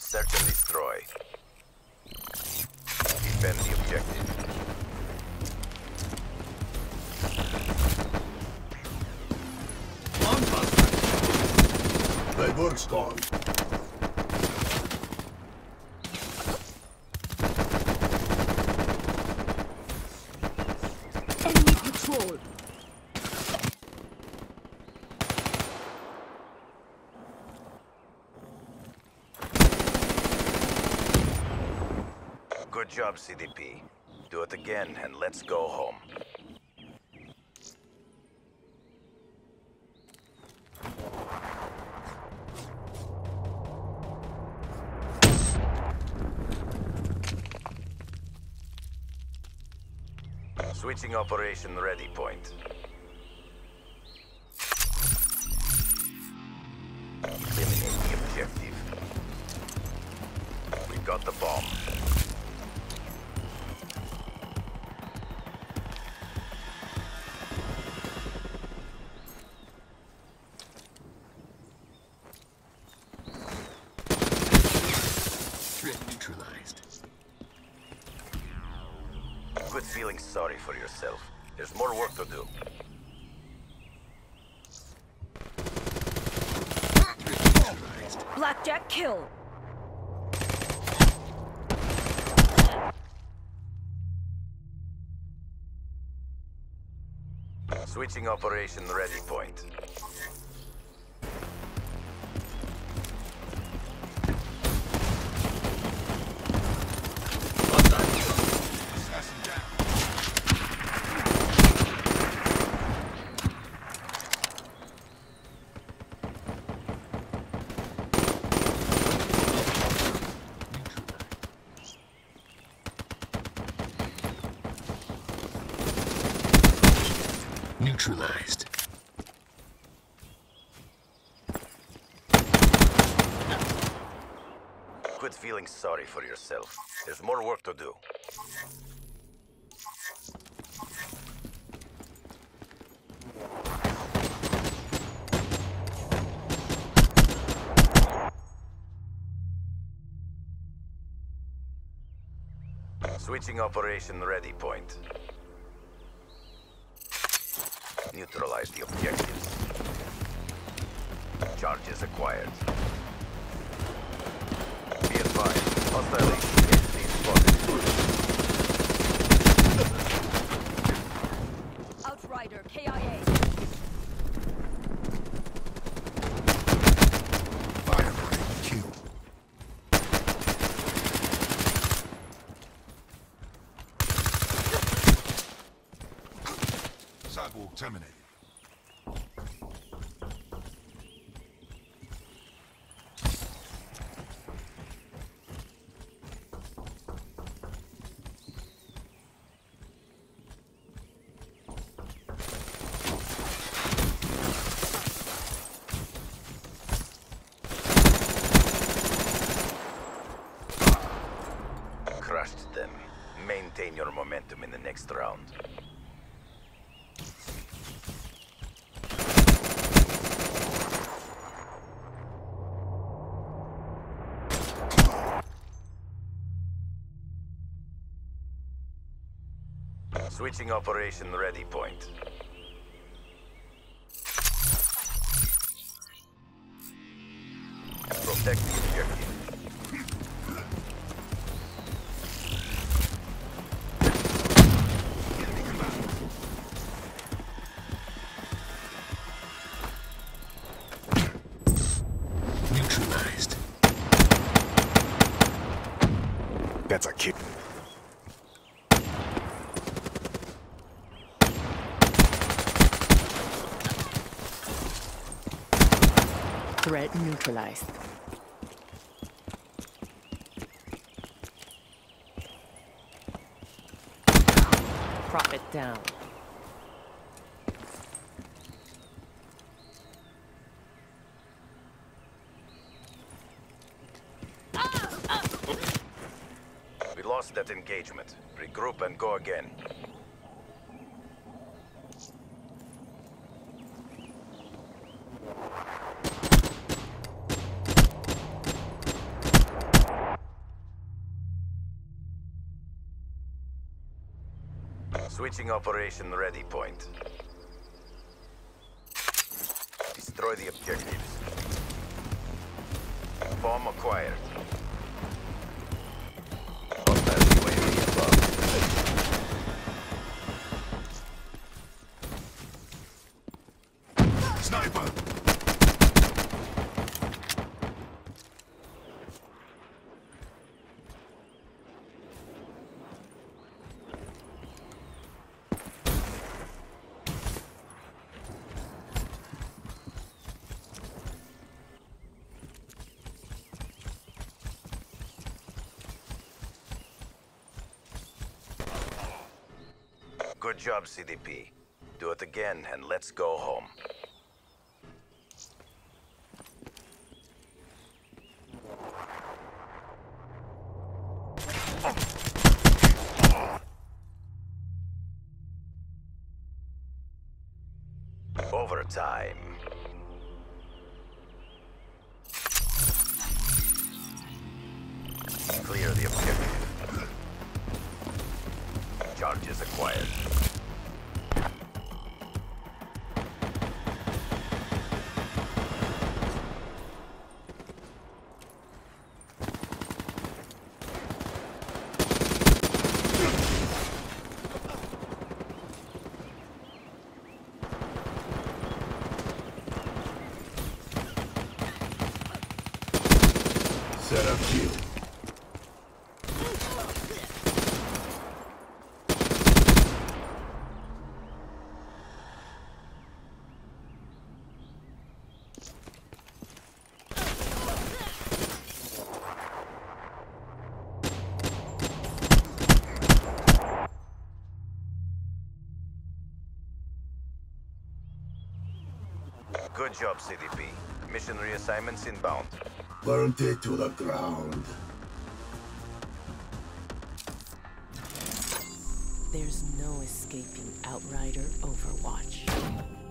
Search and destroy. Defend the objective. My work's gone. Enemy patrol. Good job, CDP. Do it again and let's go home. Switching operation ready point. Eliminate the objective. We got the bomb. Threat neutralized. Quit feeling sorry for yourself. There's more work to do. Threat neutralized. Blackjack kill. Switching operation ready point. Assassin down. Neutralized. Quit feeling sorry for yourself. There's more work to do. Switching operation ready point. Neutralize the objectives. Charges acquired. Be advised, hostile HVAC spotted. Outrider KIA. Firebreak kill. Sidewalk terminated. Crushed them. Maintain your momentum in the next round. Switching operation ready point. Protect the objective. Neutralized. That's a kick. Threat neutralized. Profit down. We lost that engagement. Regroup and go again. Switching operation ready point. Destroy the objectives. Bomb acquired. Hostile UAV above. Sniper! Good job, CDP. Do it again and let's go home. Overtime. Clear the objective. Charges acquired. Set up kill. Good job, CDP. Mission reassignments inbound. Burnt it to the ground. There's no escaping Outrider Overwatch.